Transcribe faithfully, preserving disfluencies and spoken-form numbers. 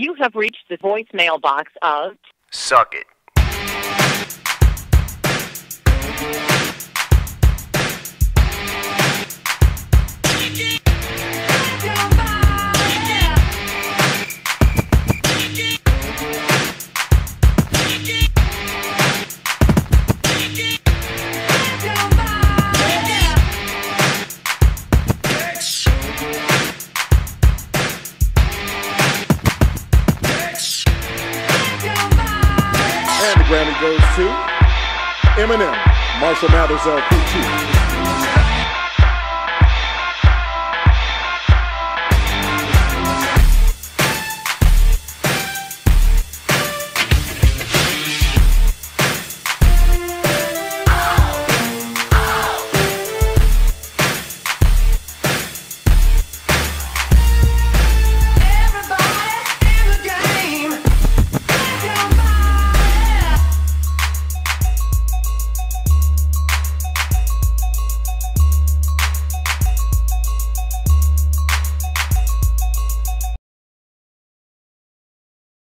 You have reached the voicemail box of Suck It. And the Grammy goes to Eminem, Marshall Mathers L P two.